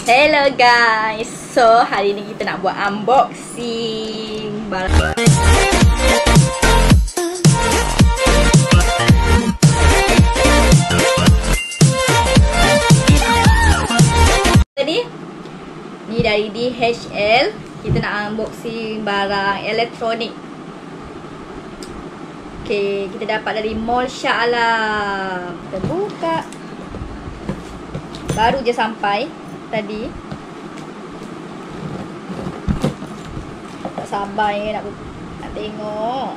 Hello guys, so hari ni kita nak buat unboxing barang. Tadi ni dari DHL, kita nak unboxing barang elektronik. Okay, kita dapat dari Mall Shah Alam. Kita buka. Baru je sampai tadi. Tak sabar nak tengok.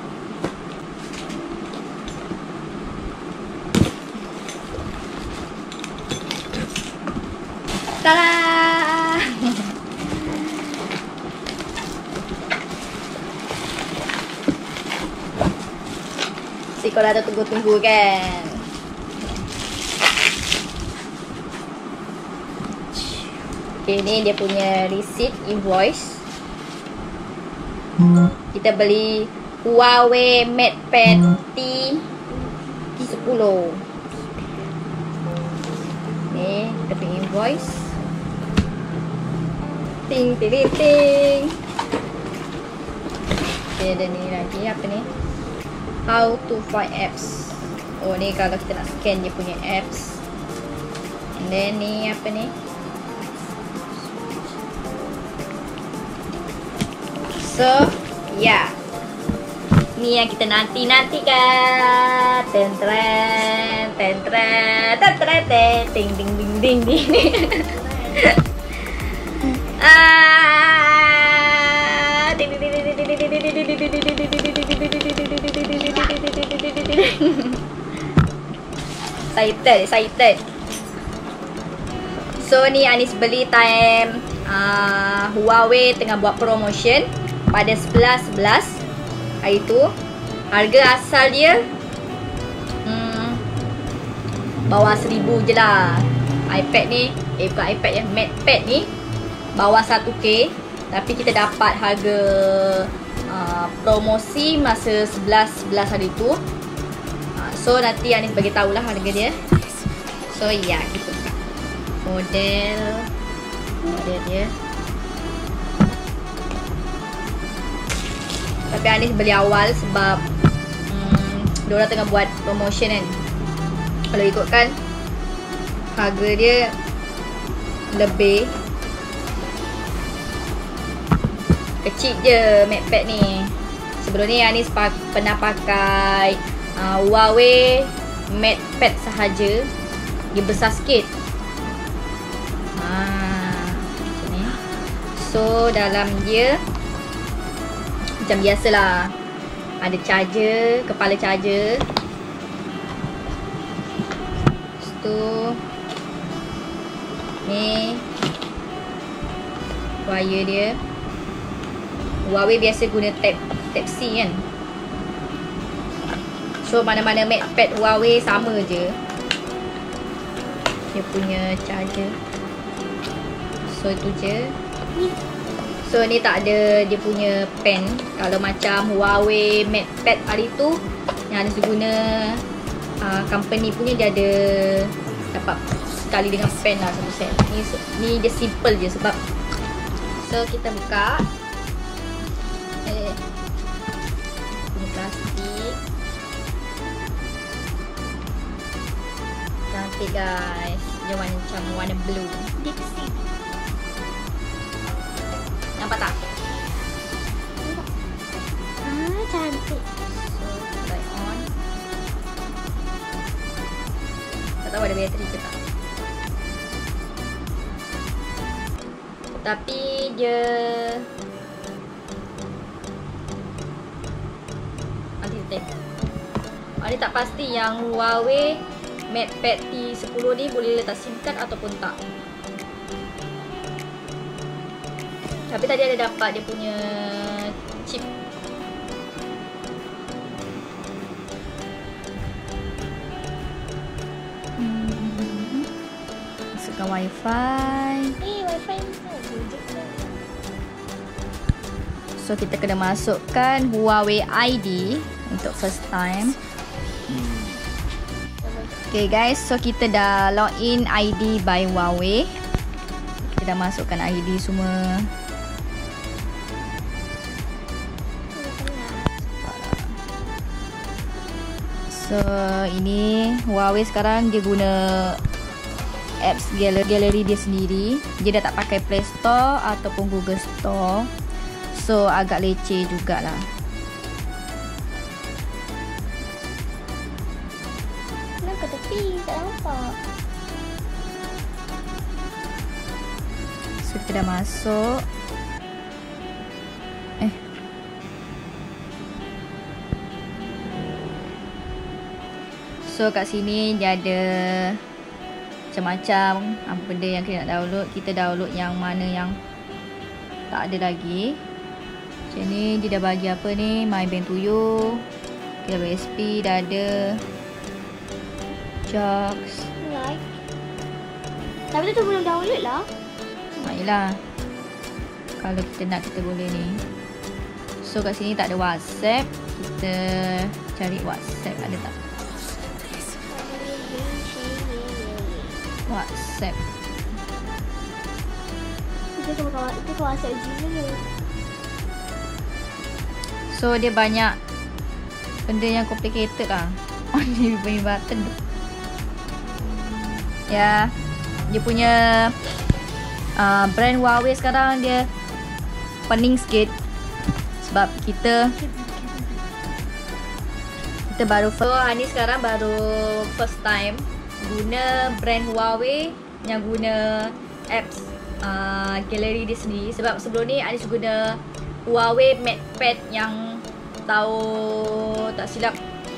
Tada! Si kau dah tunggu-tunggu kan. Okay, ni dia punya receipt invoice. Kita beli Huawei MatePad T10. Ni kita punya invoice. Ting ting ting ting. Okay, ada ni lagi apa ni? How to find apps. Oh, ni kalau kita nak scan dia punya apps. And then ni apa ni? So, yeah. Ni yang kita nanti-nantikan. Ten-tren, ten-tren, ten-tren, ten, ting ding ding ding ding. Excited. So ni Anis beli time Huawei tengah buat promotion pada 11/11 hari tu. Harga asal dia bawah 1000 je lah. iPad ni, bukan iPad ya, MatePad ni bawah 1K. Tapi kita dapat harga promosi masa 11/11 hari tu. So nanti Anis bagi tahulah harga dia. So ya, kita buka model dia. Tapi Anis beli awal sebab diorang tengah buat promotion kan. Kalau ikutkan harga dia lebih kecil je MatePad ni. Sebelum ni Anis pernah pakai Huawei MatePad sahaja. Dia besar sikit. Macam ni. So dalam dia macam biasalah, ada charger, kepala charger. Lepas tu ni wire dia. Huawei biasa guna Type C kan. So mana-mana MatePad Huawei sama je dia punya charger. So itu je. So ni tak ada dia punya pen. Kalau macam Huawei MatePad hari tu yang Anis guna company punya, dia ada dapat sekali dengan pen lah satu set. Ni dia simple je sebab. So kita buka. Ini plastik. Cantik guys. Dia macam warna blue. Dixie. Nampak tak? Cantik. So, try on. Tak tahu ada bateri ke tak. Tapi dia Ada tak pasti yang Huawei MatePad T10 ni boleh letak SIM card ataupun tak. Tapi tadi ada dapat dia punya chip. Masukkan wifi. Wifi ni So kita kena masukkan Huawei ID untuk first time. Okay guys, so kita dah login ID by Huawei. Kita dah masukkan ID semua. So ini Huawei sekarang dia guna apps galeri dia sendiri. Dia dah tak pakai Play Store ataupun Google Store. So agak leceh jugalah. Nak ke tepi, tak nampak. So kita dah masuk. So kat sini dia ada macam-macam apa benda yang kita nak download. Kita download yang mana yang tak ada lagi. Macam ni dia dah bagi apa ni, My Bank to You, KWSP dah ada, Jocks. Like. Tapi tu belum download lah. Yelah, kalau kita nak kita boleh ni. So kat sini tak ada WhatsApp. Kita cari WhatsApp ada tak? WhatsApp. Itu ke WhatsApp je. So dia banyak benda yang complicated lah. Oh ni punya button tu. Ya, dia punya brand Huawei sekarang dia pening sikit sebab kita baru ni sekarang baru first time guna brand Huawei yang guna apps galeri dia sendiri. Sebab sebelum ni Anis guna Huawei MatePad yang tahun tak silap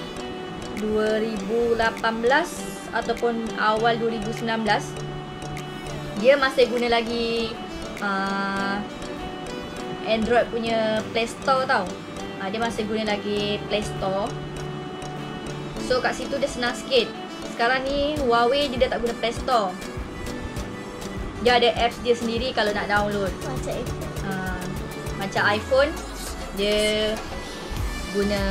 2018 ataupun awal 2019. Dia masih guna lagi Android punya Play Store tau. Dia masih guna lagi Play Store. So kat situ dia senang sikit. Sekarang ni Huawei dia dah tak guna Play Store. Dia ada apps dia sendiri kalau nak download. Macam iPhone dia guna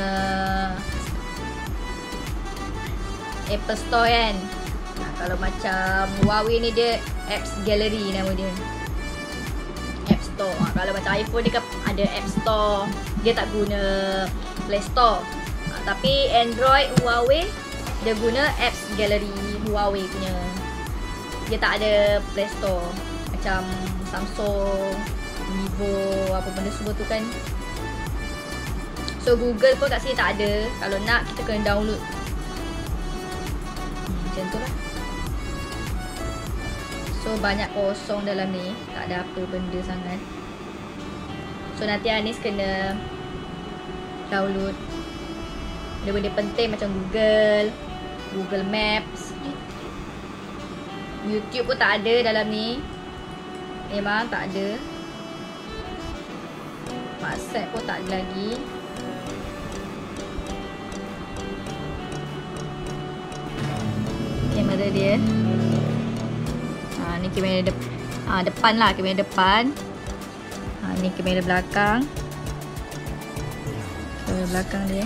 Apple Store kan. Kalau macam Huawei ni dia apps gallery nama dia, App Store. Kalau macam iPhone dia kan ada App Store, dia tak guna Play Store. Tapi Android Huawei dia guna apps gallery Huawei punya. Dia tak ada Play Store macam Samsung, Vivo, apa benda semua tu kan. So Google pun kat sini tak ada. Kalau nak kita kena download. Macam tu lah. So banyak kosong dalam ni, tak ada apa benda sangat. So nanti Anis kena download benda-benda penting macam Google Maps. YouTube pun tak ada dalam ni. Memang tak ada. WhatsApp pun tak ada lagi. Kamera dia. Ni kamera depan lah, kamera depan. Ni kamera belakang. Kamera belakang dia.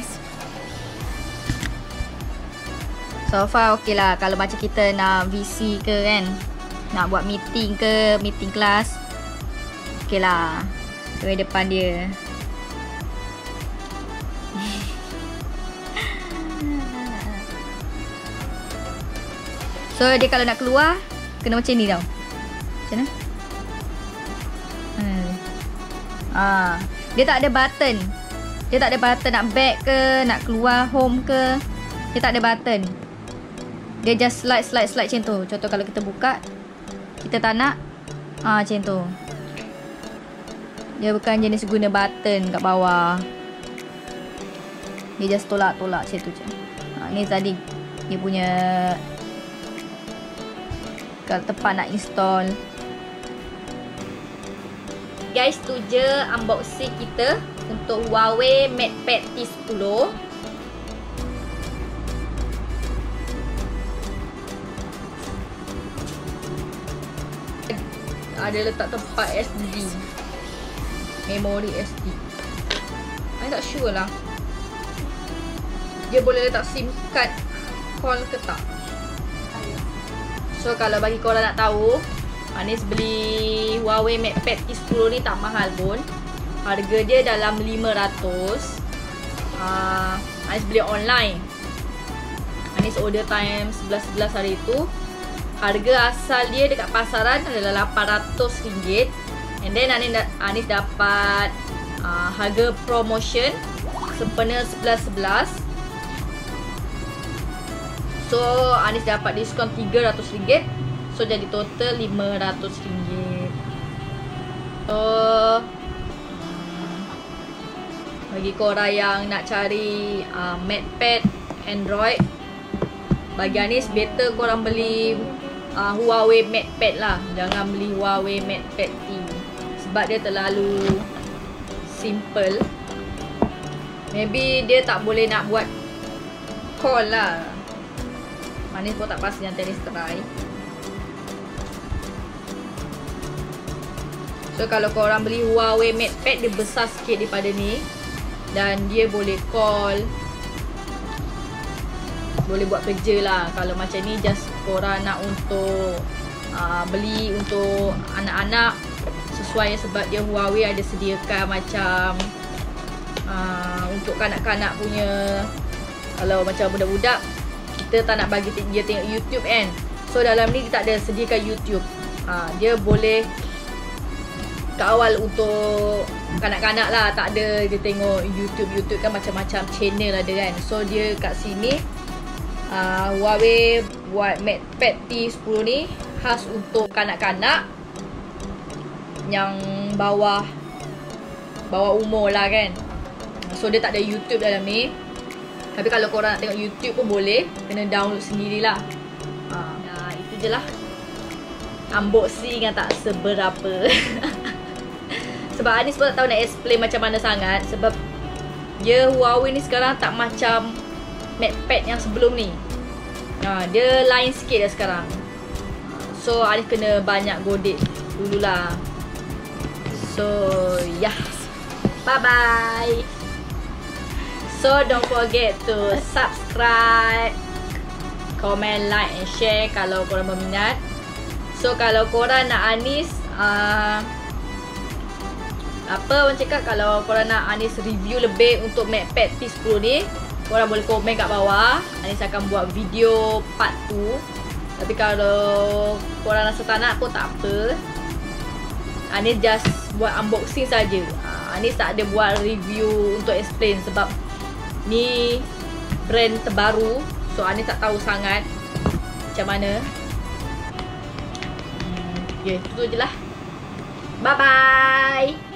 So far okey lah. Kalau macam kita nak VC ke kan, nak buat meeting ke, meeting kelas, okey lah. Kamera depan dia. So dia kalau nak keluar kena macam ni tau. Macam mana? Dia tak ada button. Dia tak ada button nak back ke, nak keluar home ke. Dia tak ada button. Dia just slide macam tu. Contoh kalau kita buka, kita tak nak, macam tu. Dia bukan jenis guna button kat bawah. Dia just tolak-tolak macam tu je. Ni tadi dia punya kalau tempat nak install. Guys, tu je unboxing kita untuk Huawei MatePad T10. Ada letak tempat SD, memori SD. I tak sure lah dia boleh letak SIM card call ke tak. So kalau bagi korang nak tahu, Anis beli Huawei MatePad T10 ni tak mahal pun. Harga dia dalam 500. Anis beli online. Anis order time 11-11 hari tu. Harga asal dia dekat pasaran adalah RM800. And then Anis dapat harga promotion sempena 11-11. So Anis dapat diskaun RM300. So jadi total RM500. So bagi korang yang nak cari MatePad Android, bagi Anis better korang beli Huawei MatePad lah. Jangan beli Huawei MatePad T, sebab dia terlalu simple. Maybe dia tak boleh nak buat call lah. Anis pun tak pasti, nanti Anis try. So kalau korang beli Huawei MatePad, dia besar sikit daripada ni. Dan dia boleh call, boleh buat kerja lah. Kalau macam ni just korang nak untuk beli untuk anak-anak, sesuai sebab dia Huawei ada sediakan macam untuk kanak-kanak punya. Kalau macam budak-budak, kita tak nak bagi dia tengok YouTube kan. So dalam ni dia tak ada sediakan YouTube. Dia boleh kawal untuk kanak-kanak lah. Tak ada dia tengok YouTube kan, macam-macam channel ada kan. So dia kat sini Huawei buat MatePad T10 ni khas untuk kanak-kanak yang bawah umur lah kan. So dia tak ada YouTube dalam ni. Tapi kalau korang nak tengok YouTube pun boleh, kena download sendirilah. Itu je lah. Unboxing yang tak seberapa. Sebab Anis pun tak tahu nak explain macam mana sangat. Sebab dia Huawei ni sekarang tak macam MatePad yang sebelum ni. Dia lain sikit dah sekarang. So Anis kena banyak godek dululah. So yeah, bye bye. So don't forget to subscribe, comment, like and share kalau korang berminat. So kalau korang nak Anis orang cakap, kalau korang nak Anis review lebih untuk MatePad T10 ni, korang boleh komen kat bawah. Anis akan buat video part 2. Tapi kalau korang rasa tak nak pun tak apa, Anis just buat unboxing saja. Anis tak ada buat review untuk explain sebab ni brand terbaru. So Anis tak tahu sangat macam mana. Itu je lah. Bye bye.